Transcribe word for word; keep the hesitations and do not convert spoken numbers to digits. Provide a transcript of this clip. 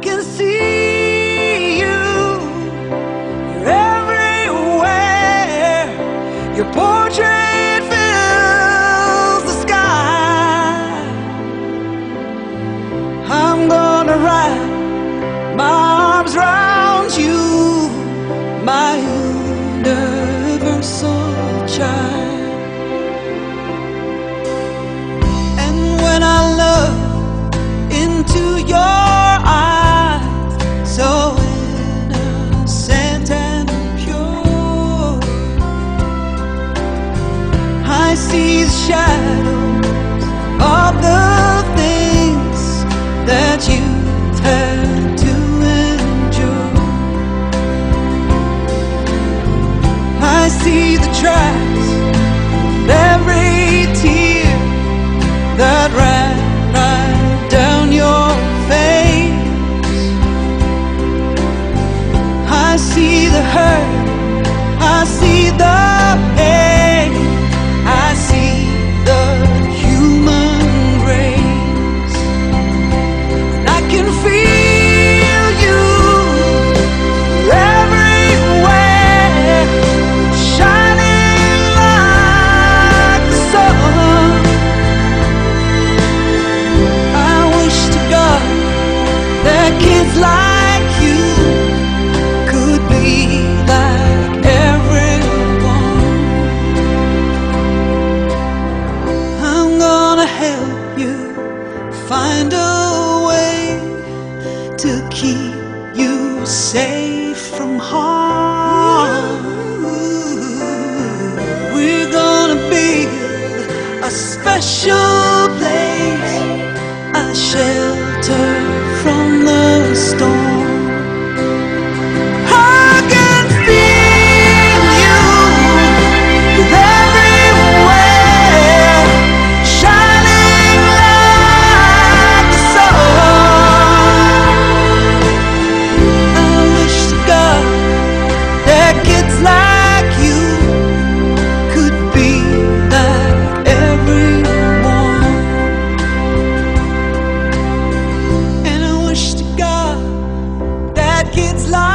can see you. You're everywhere. Your portrait fills the sky. I'm gonna wrap my arms round you, my universal child. And when I look into your eyes, so innocent and pure, I see the shadows of the things that you've had to endure. I see the tracks of every tear that ran right down your face. I see the hurt, I see the pain, I see the human grace. And I can feel you everywhere, shining like the sun. I wish to God that kids like you could be like everyone. I'm gonna help you find a way to keep you safe from harm. We're gonna build a special place, a shelter from the storm. I can feel you everywhere, shining like the sun. I wish to God that kids like you could be like everyone. And I wish to God that kids like